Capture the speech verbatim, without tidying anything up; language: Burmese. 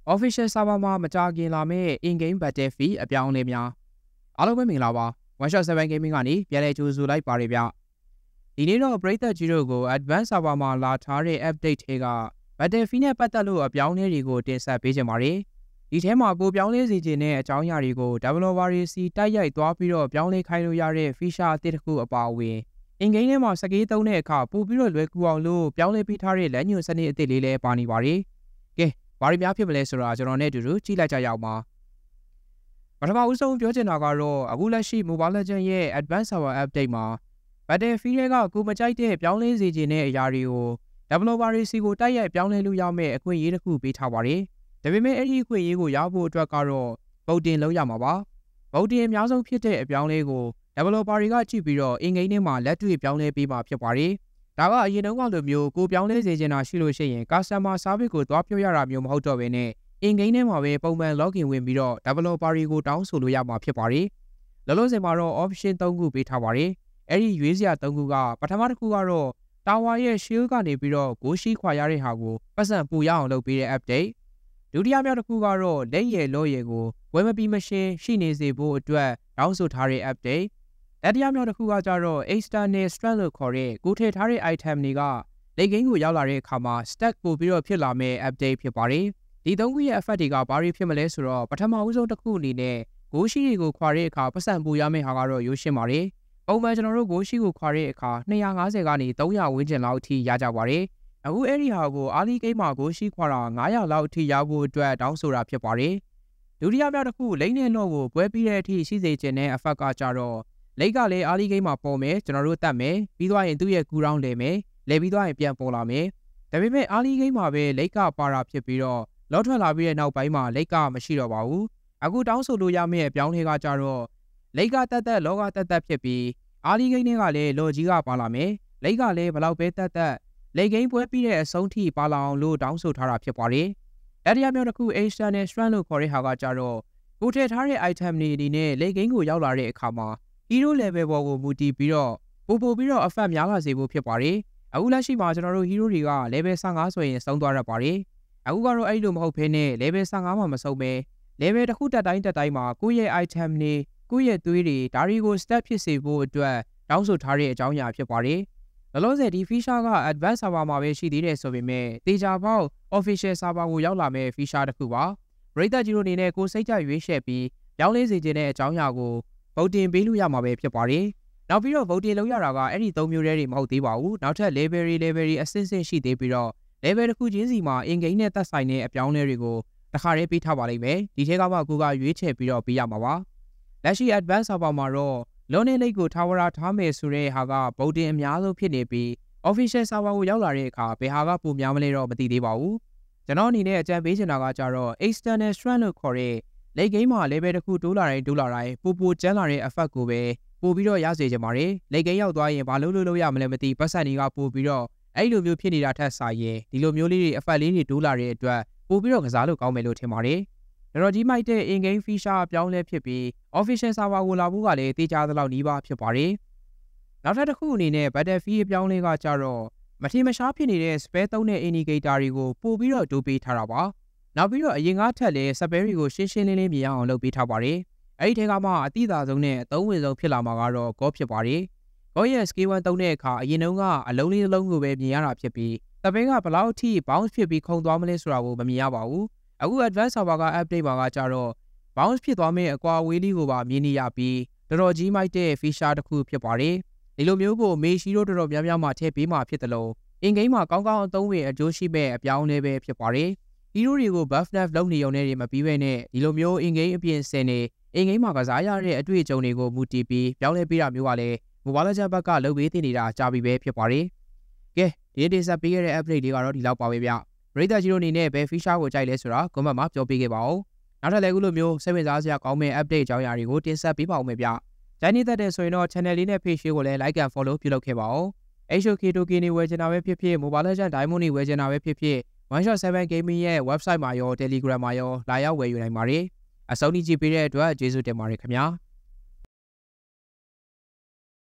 Official server မှာမကြာခင်လာမယ့် in-game battlefield အပြောင်းအလဲများအားလုံးပဲမင်္ဂလာပါ one shot seven gaming ကနေပြန်လည်ကြိုဆိုလိုက်ပါတယ်ဗျဒီနေ့တော့ပရိသတ်ကြီးတို့ကို advanced server မှာလာထားတဲ့ update တွေက battlefield နဲ့ပတ်သက်လို့အပြောင်းအလဲတွေကိုတင်ဆက်ပေးကြပါမယ်ဒီထဲမှာကိုပြောင်းလဲစေခြင်းနဲ့အကြောင်းအရာတွေကို developer တွေစီတိုက်ရိုက်သွားပြီးတော့ပြောင်းလဲခိုင်းလို့ရတဲ့ feature အသစ်တစ်ခုအပါအဝင် in-game ထဲမှာစကေးသုံးတဲ့အခါပို့ပြီးတော့လွယ်ကူအောင်လို့ပြောင်းလဲပေးထားတဲ့လမ်းညွှန်စနစ်အသစ်လေးလည်းပါနေပါတယ်ကဲဘာတွေများဖြစ်မလဲဆိုတာကျွန်တော်နဲ့အတူတူကြည့်လိုက်ကြရအောင်ပါပထမဦးဆုံးပြောချင်တာကတော့အခုလက်ရှိ Mobile Legends ရဲ့ Advanced Server Update မှာ Battlefield ကကိုမကြိုက်တဲ့ပြောင်းလဲစေခြင်းတဲ့အရာတွေကို Developer တွေစီကိုတိုက်ရိုက်ပြောင်းလဲလို့ရမယ့်အခွင့်အရေးတစ်ခုပေးထားပါတယ်ဒါပေမဲ့အဲ့ဒီအခွင့်အရေးကိုရဖို့အတွက်ကတော့ voting လုပ်ရမှာပါ voting အများဆုံးဖြစ်တဲ့အပြောင်းလဲကို Developer တွေကကြည့်ပြီးတော့ in-game ထဲမှာလက်တွေ့ပြောင်းလဲပေးမှာဖြစ်ပါတယ်ဒါကအရင်တုန်းကလိုမျိုးကိုပြောင်းလဲစေချင်တာရှိလို့ရှိရင် customer service ကိုသွားပြောရတာမျိုးမဟုတ်တော့ဘဲနဲ့ in-game ထဲမှာပဲပုံမှန် login ဝင်ပြီးတော့ developer တွေကိုတောင်းဆိုလို့ရမှာဖြစ်ပါတယ်။လောလောဆယ်မှာတော့ option သုံးခုပေးထားပါတယ်။အဲ့ဒီရွေးစရာသုံးခုကပထမတစ်ခုကတော့ tower ရဲ့ shield ကနေပြီးတော့ကိုရှိခွာရတဲ့ဟာကိုပတ်စံပူရအောင်လုပ်ပေးတဲ့ update ။ဒုတိယမြောက်တစ်ခုကတော့လက်ရည်လော့ရည်ကိုဝယ်မပြီးမရှင်းရှိနေစေဖို့အတွက်တောင်းဆိုထားတဲ့ updateတတိယမြောက်တစ်ခုကကြတော့ external strength လို့ခေါ်တဲ့ကိုထည့်ထားတဲ့ item တွေကလက်ဂိမ်းကိုရောက်လာတဲ့အခါမှာ stack ပို့ပြီးတော့ဖြစ်လာမယ့် update ဖြစ်ပါတယ်ဒီသုံးခုရဲ့ effect တွေကဘာတွေဖြစ်မလဲဆိုတော့ပထမဦးဆုံးတစ်ခုအနေနဲ့ဂိုးရှိတွေကိုခွာတဲ့အခါပတ်စံပူရမယ့်ဟာကတော့ရိုးရှင်းပါတယ်ပုံမှန်ကျွန်တော်တို့ဂိုးရှိကိုခွာတဲ့အခါtwo fiftyကနေthree hundredဝန်းကျင်လောက်အထိရကြပါတယ်အခုအဲ့ဒီဟာကို early game မှာဂိုးရှိခွာတာfive hundredလောက်အထိရဖို့အတွက်တောင်းဆိုတာဖြစ်ပါတယ်ဒုတိယမြောက်တစ်ခုလိမ့်နဲ့တော့ကိုပွဲပြီးတဲ့အထိရှိစေခြင်းနဲ့ effect ကကြတော့လိတ်ကလည်း early game မှာပေါ်မယ်ကျွန်တော်တို့တတ်မယ်ပြီးသွားရင်သူ့ရဲ့ cool down လဲမယ်လဲပြီးသွားရင်ပြန်ပေါ်လာမယ်ဒါပေမဲ့ early game မှာပဲလိတ်ကပါတာဖြစ်ပြီးတော့လောထွက်လာပြီးတဲ့နောက်ပိုင်းမှာလိတ်ကမရှိတော့ပါဘူးအခုတောင်းဆိုလို့ရမယ့်အပြောင်းလဲကကြတော့လိတ်ကတက်တက်လောကတက်တက်ဖြစ်ပြီး early game တွေကလည်းလော်ကြီးကပါလာမယ်လိတ်ကလည်းဘလောက်ပဲတက်တက်လိတ် game ပွဲပြီးတဲ့အဆုံးထိပါလာအောင်လို့တောင်းဆိုထားတာဖြစ်ပါတယ်အဲ့ဒီအမျိုးတစ်ခု external strength လို့ခေါ်တဲ့ဟာကကြတော့ကိုထည့်ထားတဲ့ item တွေအနေနဲ့လိတ် game ကိုရောက်လာတဲ့အခါမှာhero level ပေါ်ကိုမူတည်ပြီးတော့ပို့ပို့ပြီးတော့ effect များလာစေဖို့ဖြစ်ပါတယ်အခုလက်ရှိမှာကျွန်တော်တို့ hero တွေက level fifteenဆိုရင်ဆုံးသွားရပါတယ်အခုကတော့အဲ့လိုမဟုတ်ဘဲနဲ့ level fifteen မှာမဆုံးပဲ level တစ်ခုတက်တိုင်းတက်တိုင်းမှာကိုယ့်ရဲ့ item တွေကိုယ့်ရဲ့သွေးတွေဒါတွေကို stat ဖြစ်စေဖို့အတွက်တောင်းဆိုထားတဲ့အကြောင်းအရာဖြစ်ပါတယ်လောလောဆယ်ဒီ feature က advanced server မှာပဲရှိသေးတယ်ဆိုပေမဲ့တေချာပေါက် official server ကိုရောက်လာမယ့် feature တစ်ခုပါပရိသတ်ကြီးတို့အနေနဲ့ကိုစိတ်ကြရွေးချယ်ပြီးပြောင်းလဲစေခြင်းတဲ့အကြောင်းအရာကိုvoting ပေးလို့ရမှာပဲဖြစ်ပါတယ်။နောက်ပြီးတော့ voting လုပ်ရတာကအဲ့ဒီသုံးမျိုးတည်းတွေမဟုတ်သေးပါဘူး။နောက်ထပ် level တွေ level တွေအဆင့်ဆင့်ရှိသေးပြီးတော့ level တစ်ခုချင်းစီမှာ in-game နဲ့သက်ဆိုင်တဲ့အပြောင်းအလဲတွေကိုတစ်ခါတည်းပေးထားပါလိမ့်မယ်။ဒီထဲကမှကိုကရွေးချယ်ပြီးတော့ပေးရမှာပါ။လက်ရှိ advanced server မှာတော့ Lonely Lake ကို tower ထားမယ်ဆိုတဲ့ဟာက voting အများဆုံးဖြစ်နေပြီး official server ကိုရောက်လာတဲ့အခါဘယ်ဟာကပိုများမလဲတော့မသိသေးပါဘူး။ကျွန်တော်အနေနဲ့အကြံပေးချင်တာကကြတော့ external strength လို့ခေါ်တဲ့လိတ် game မှာ level တစ်ခုတိုးလာတိုင်းတိုးလာတိုင်းပိုပိုကျန်းလာတဲ့ effect ကိုပဲပို့ပြီးတော့ရစေချင်ပါတယ်လိတ် game ရောက်သွားရင်ဘာလို့လို့လို့ရမလဲမသိပတ်စံတွေကပို့ပြီးတော့အဲ့လိုမျိုးဖြစ်နေတာထက်စာရင်ဒီလိုမျိုးလေးတွေ effect လေးတွေတိုးလာတဲ့အတွက်ပို့ပြီးတော့ကစားလို့ကောင်းမယ်လို့ထင်ပါတယ်တော်တော်ကြီးမိုက်တဲ့ in-game feature အပြောင်းလဲဖြစ်ပြီး official server ကိုလာဖို့ကလည်းတေချာသလောက်နီးပါးဖြစ်ပါတယ်နောက်ထပ်တစ်ခုအနေနဲ့ battlefield အပြောင်းလဲကကြတော့မထင်မရှားဖြစ်နေတဲ့ spare သုံးတဲ့ indicator တွေကိုပို့ပြီးတော့တိုးပေးထားတာပါနောက်ပြီးတော့အရင်ကထက်လည်းစပယ်တွေကိုရှင်းရှင်းလင်းလင်းမြင်အောင်လုပ်ပေးထားပါတယ်။အဲဒီထဲကမှအတိအသာဆုံးနဲ့အသုံးဝင်ဆုံးဖြစ်လာမှာကတော့ Go ဖြစ်ပါတယ်။ Go ရဲ့ skill one သုံးတဲ့အခါအရင်တုန်းကအလုံးလေးလုံးကိုပဲမြင်ရတာဖြစ်ပြီးစပယ်ကဘလောက်အထိ bounce ဖြစ်ပြီးခုန်သွားမလဲဆိုတာကိုမမြင်ရပါဘူး။အခု advanced server က update မှာကကြတော့ bounce ဖြစ်သွားမယ့်အကွာအဝေးလေးကိုပါမြင်နေရပြီးတော်တော်ကြီးမိုက်တဲ့ feature တစ်ခုဖြစ်ပါတယ်။ဒီလိုမျိုးကိုမေရှိတို့တော်တော်များများမှထည့်ပေးမှာဖြစ်တယ်လို့ in-game မှာကောင်းကောင်းအသုံးဝင်အကျိုးရှိမဲ့အပြောင်းလဲပဲဖြစ်ပါတယ်။ hero တွေကို buff nerf လုပ်နေုံနဲ့တွေမပြီးပဲနဲ့ဒီလိုမျိုး in-game အပြင်ဆင်နေ in-game မှာကစားရတဲ့အတွေ့အကြုံတွေကိုမူတည်ပြီးပြောင်းလဲပေးတာမျိုးကလည်း Mobile Legends ဘက်ကလုပ်ပေးနေတာကြာပြီပဲဖြစ်ပါတယ်။ကဲဒီနေ့တင်ဆက်ပေးခဲ့တဲ့ update လေးကတော့ဒီလောက်ပါပဲဗျ။ပရိသတ်ကြီးတို့အနေနဲ့ဘယ် feature ကိုကြိုက်လဲဆိုတာ comment မှာပြောပေးခဲ့ပါဦး။နောက်ထပ်လည်းအခုလိုမျိုးစိတ်ဝင်စားစရာကောင်းမဲ့ update အကြောင်းအရာတွေကိုတင်ဆက်ပေးပါဦးမယ်ဗျ။ကြိုက်နေတတ်တဲ့ဆိုရင်တော့ channel လေးနဲ့ page ကိုလည်း like and follow ပြုလုပ်ခဲ့ပါဦး။ H O K token တွေဝယ်ချင်တာပဲဖြစ်ဖြစ် Mobile Legends Diamond တွေဝယ်ချင်တာပဲဖြစ်ဖြစ်one shot seven gaming ရဲ့ website မှာရော Telegram မှာရောလာရောက်ဝယ်ယူနိုင်ပါတယ်။အဆုံးထိကြည့်ပေးတဲ့အတွက်ကျေးဇူးတင်ပါတယ်ခင်ဗျာ။